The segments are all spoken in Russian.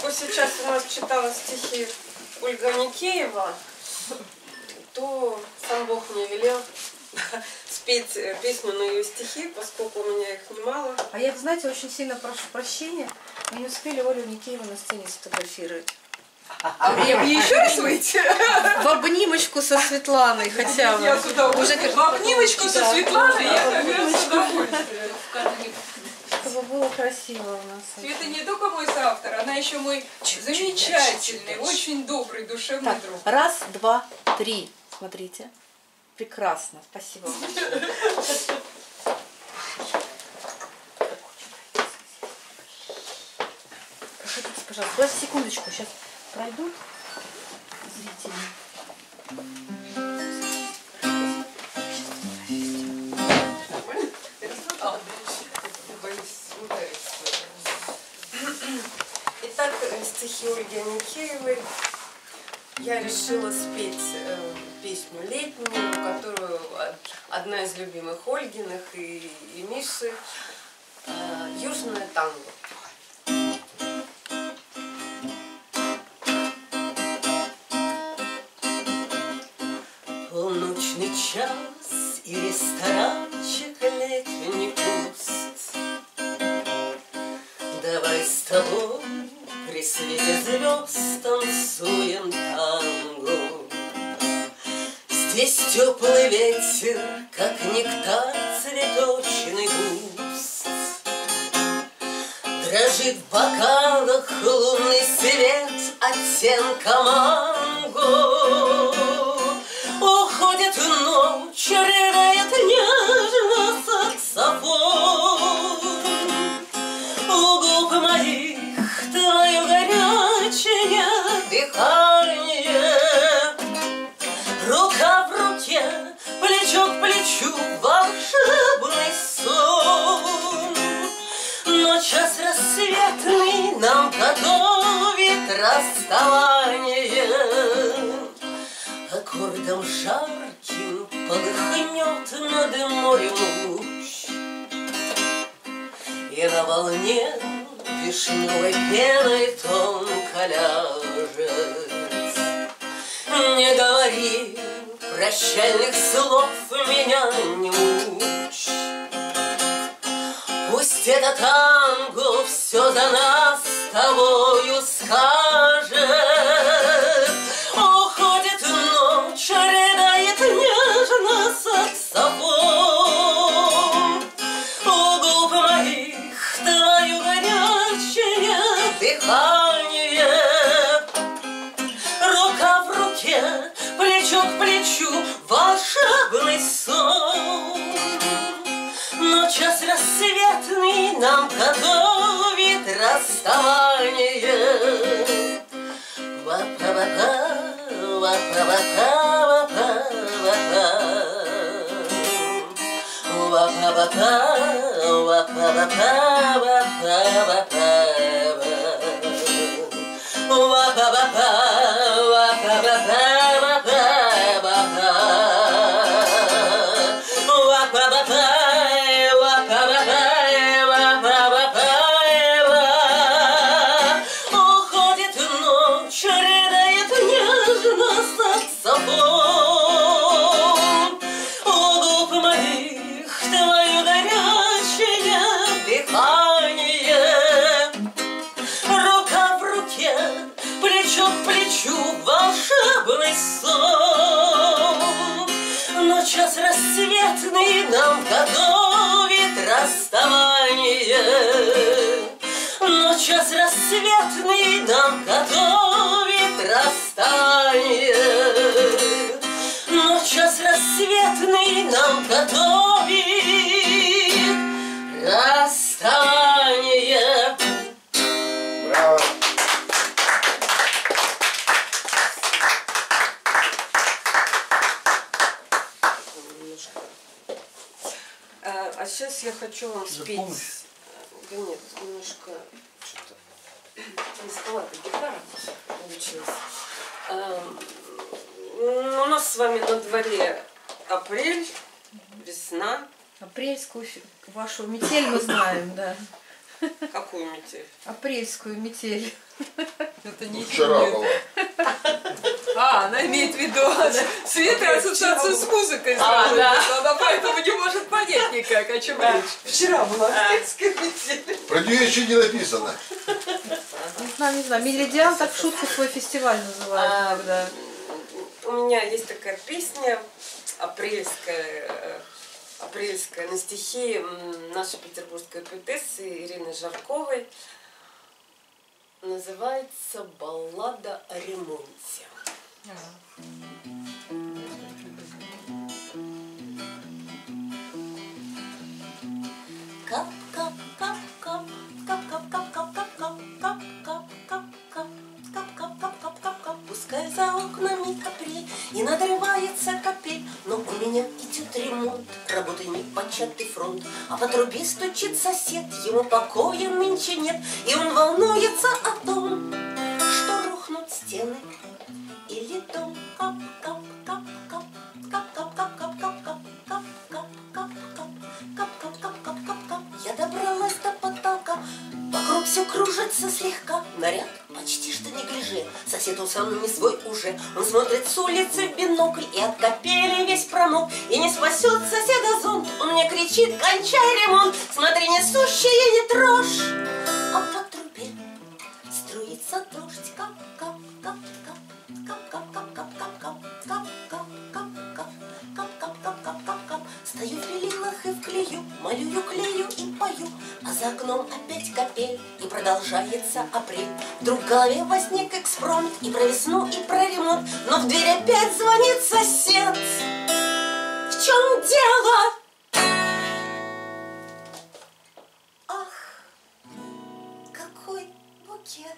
поскольку сейчас у нас читала стихи Ольга Никеева, то сам Бог мне велел спеть песню на ее стихи, поскольку у меня их немало. А я, знаете, очень сильно прошу прощения, мы не успели Олю Никееву на сцене сфотографировать. Мне еще раз выйти? В обнимочку со Светланой хотя бы. Я с удовольствием. В обнимочку со Светланой я как раз с удовольствием. Чтобы было красиво у нас. Света не только мой соавтор, она еще мой замечательный, очень добрый, душевный Так, друг. раз, два, три. Смотрите. Прекрасно. Спасибо вам. Проходите, пожалуйста. Подождите секундочку. Сейчас пройдут зрители. Итак, стихи Ольги Никеевой. Я решила спеть песню летнюю, которую одна из любимых Ольгиных и Миши, «Южное танго». Полночный час и ресторанчик летний пуст. Давай с тобой при свете звезд танцуем танго. Здесь теплый ветер, как нектар цветочный густ. Дрожит в бокалах лунный свет оттенка манго. Уходит в ночь, рыдает нежно саксофон. У губ моих твое горячее дыхание. Рука в руке, плечо к плечу, волшебный сон. Но час рассветный нам готовит расставание. Аккордом жарким полыхнет над морем луч, и на волне вишневой пеной тонко ляжет. Не говори прощальных слов, меня не мучь. Пусть это танго все за нас с тобою скажет. Уходит ночь, рыдает нежно саксофон. У губ моих твое горячее дыхание. Рука в руке, плечо к плечу, волшебный сон. Но час рассветный нам готовит расставание. Ва-па-па-па, ва-па-па-па, ва-па-па-па, ва-па-па-па, ва-па-па-па, ва-па-па-па, ва-па-па-па. Уходит ночь, рыдает нежно саксофон. У губ моих твое горячее дыхание. Рука в руке, плечо к плечу, волшебный сон. Но час рассветный нам готовит расставание. Но час рассветный нам готовит расставание. Но час рассветный нам готовит расставание. Браво! А сейчас я хочу вам спеть. Да нет, немножко что-то низковато гитара получилась. У нас с вами на дворе апрель, весна. Апрельскую вашу метель мы знаем, да. Какую метель? Апрельскую метель. Это не Вчера нет. была. А, она имеет в виду Света ассоциацию с музыкой сразу. Она поэтому не может понять никак, о чем речь. Вчера была апрельская метель. Про нее еще не написано. Не знаю, Меридиан так в шутку свой фестиваль называет иногда. У меня есть такая песня апрельская на стихи нашей петербургской поэтессы Ирины Жарковой. Называется «Баллада о ремонте». Кап-кап-кап-кап, кап-кап-кап-кап-кап, кап-кап-кап-кап-кап-кап-кап-кап-кап. Пускай за окнами апрель и надрывается капель, но у меня идет ремонт, работы непочатый фронт. А по трубе стучит сосед, ему покоя нынче нет, и он волнуется о том, что рухнут стены или дом. Кап-кап-кап-кап, кап-кап-кап-кап-кап-кап-кап-кап-кап-кап-кап-кап. Я добралась до потолка, вокруг все кружится слегка. Наряд почти что неглиже, сосед он сам не свой уже. Он смотрит с улицы в бинокль и от капели весь промок. И не спасет соседа зонт, он мне кричит: кончай ремонт, смотри, несущие не трожь. А по трубе струится дождь. Кап-кап-кап-кап, кап-кап-кап-кап-кап-кап-кап-кап-кап-кап-кап-кап. Стою в белилах и в клею, молю, клею и пою, а за окном опять капель, и продолжается апрель. Вдруг в голове возник экспромт и про весну, и про ремонт, но в дверь опять звонит сосед. В чем дело? Ах, какой букет!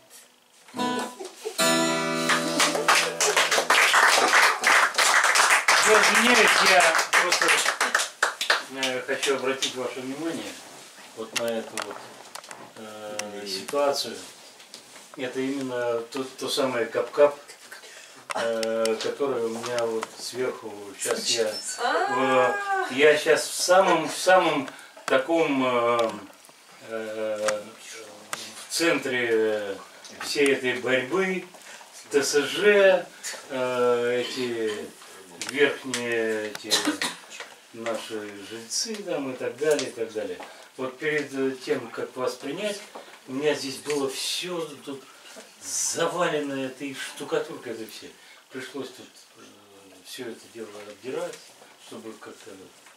Я извиняюсь, я просто хочу обратить ваше внимание вот на эту вот ситуацию. Это именно то самое кап-кап, которое у меня вот сверху. Сейчас я сейчас в самом таком в центре всей этой борьбы, ТСЖ, эти верхние эти наши жильцы там и так далее, и так далее. Вот перед тем, как вас принять, у меня здесь было все тут завалено этой штукатуркой, это все. Пришлось тут все это дело отдирать, чтобы как-то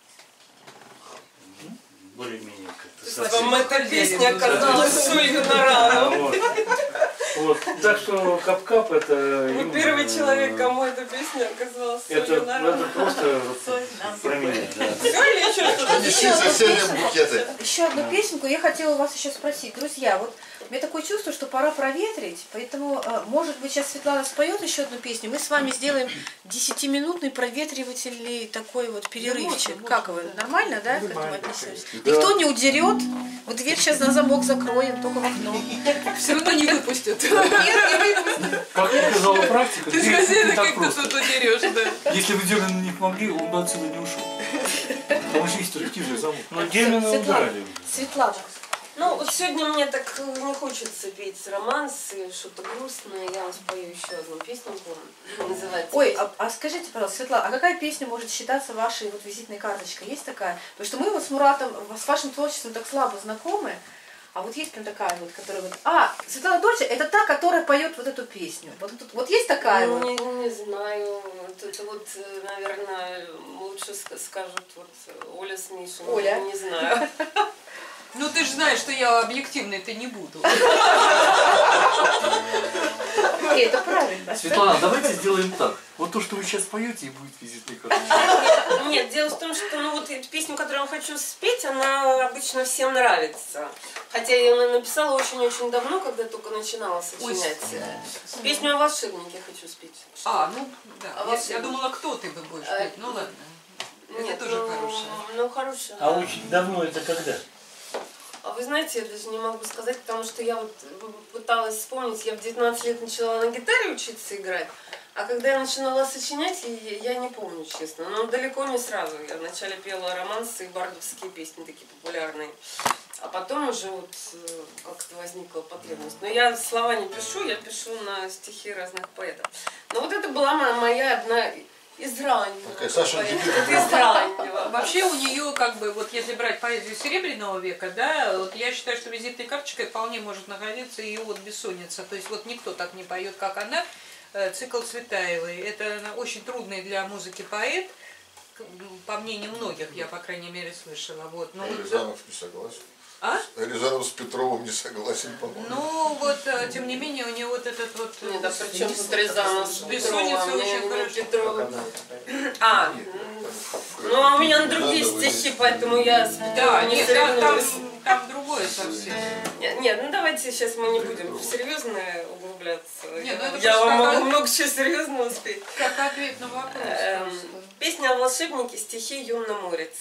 более-менее как-то Вам эта песня оказалась солью на рану. Вот. Так что кап-кап это... Вы первый человек, кому эта песня оказалась солью на рану. Это просто про меня. Да. Все или еще что-то? Неси соседям букеты. Еще одну песенку я хотела у вас еще спросить. Друзья, вот у меня такое чувство, что пора проветрить, поэтому, может быть, сейчас Светлана споет еще одну песню. Мы с вами сделаем 10-минутный проветривательный такой вот перерывчик. Как вы? Нормально, да? К этому отнесетесь? Никто не удерет. Вот дверь сейчас на замок закроем, только в окно. Все равно не выпустят. Нет, не выпустим. Как показала практика, Ты ты хозяина не так как-то просто. тут удерешь, да. Если бы Демина не помогли, он бы отсюда не ушел. Потому что есть структивный замок. Но Демина Светлана, убрали. Светлана, Ну, вот сегодня мне так не хочется петь романсы, что-то грустное. Я вам спою еще одну песенку. Называется... ой, а скажите, пожалуйста, Светлана, а какая песня может считаться вашей вот визитной карточкой? Есть такая? Потому что мы вот с Муратом, с вашим творчеством так слабо знакомы, а вот есть прям такая вот, которая вот... Светлана Дольче, это та, которая поет вот эту песню. Вот есть такая Ну, вот? не знаю. Это вот, наверное, лучше скажут вот Оля с Мишей. Оля. Не знаю. Ну ты же знаешь, что я объективной-то не буду. Это правильно. Светлана, давайте сделаем так. Вот то, что вы сейчас поете, и будет визитной карточкой. Нет, дело в том, что ну, вот эту песню, которую я хочу спеть, она обычно всем нравится. Хотя я ее написала очень-очень давно, когда только начинала сочинять. Песню о волшебнике хочу спеть. Ну да. А Я думала, кто ты бы будешь петь. Ну ладно. Это тоже хорошее. Ну, хорошее. А да. очень давно это когда? А вы знаете, я даже не могу сказать, потому что я вот пыталась вспомнить, я в 19 лет начала на гитаре учиться играть, а когда я начинала сочинять, я не помню, честно. Но далеко не сразу. Я вначале пела романсы и бардовские песни, такие популярные. А потом уже вот как-то возникла потребность. Но я слова не пишу, я пишу на стихи разных поэтов. Но вот это была моя одна из раннего. Такая Саша из раннего. Вообще у нее, как бы, вот если брать поэзию Серебряного века, да, вот я считаю, что визитной карточкой вполне может находиться ее вот «Бессонница». То есть вот никто так не поет, как она. Цикл Цветаевой. Это очень трудный для музыки поэт, по мнению многих, я, по крайней мере, слышала. Вот. Но Рязанов не согласен. А? Рязанов с Петровым не согласен, по-моему. Ну, вот, тем не менее, у нее вот этот вот... Нет, да причем тут Рязанов с «Бессонница» Петровым, очень хорошо. Петров. Ну а у меня на другие стихи, поэтому я с Да, Петровым не нет, соревнуюсь. там другое совсем. Нет, ну давайте сейчас мы не будем в серьезное углубляться. Нет, ну это Я просто вам как- могу много чего серьезного спеть. Как ответ на вопрос. просто. Песня о волшебнике, стихи Юнна Морец.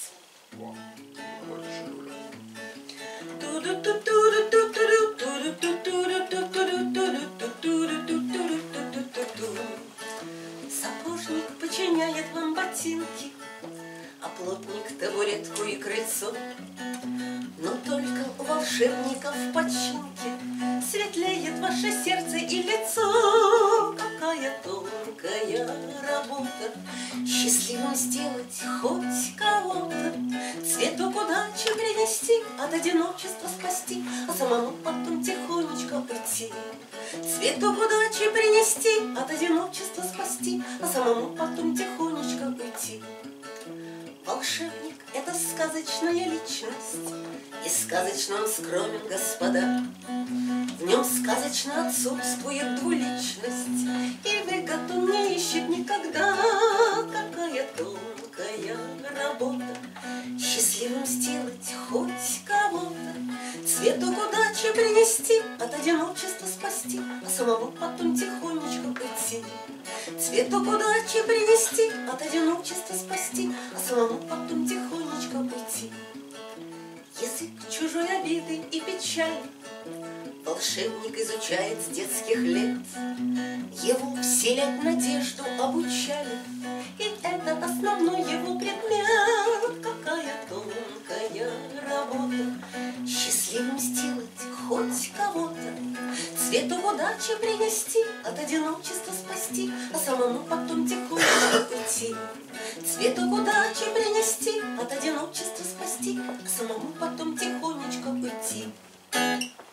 Сапожник починяет вам ботинки, а плотник табуретку и крыльцо. Но только у волшебника в починке светлеет ваше сердце и лицо. Какая тонкая работа счастливым сделать хоть кого-то, цветок удачи принести, от одиночества спасти, а самому потом тихонечко уйти. Цветок удачи принести, от одиночества спасти, а самому потом тихонечко уйти. Волшебник — это сказочная личность, и сказочно он скромен, господа. В нем сказочно отсутствует двуличность, и выгод он не ищет никогда. Какая тонкая работа счастливым сделать хоть кого-то, цветок удачи принести, от одиночества спасти, а самому потом тихонечко уйти. Цветок удачи принести, от одиночества спасти, а самому потом тихонечко уйти. Язык чужой обиды и печали волшебник изучает с детских лет. Его вселять надежду обучали, и это основной его предмет. Какая тонкая работа счастливым сделать хоть кого-то, цветок удачи принести, от одиночества спасти, а самому потом тихонечко уйти. Цветок удачи принести, от одиночества спасти, а самому потом тихонечко уйти.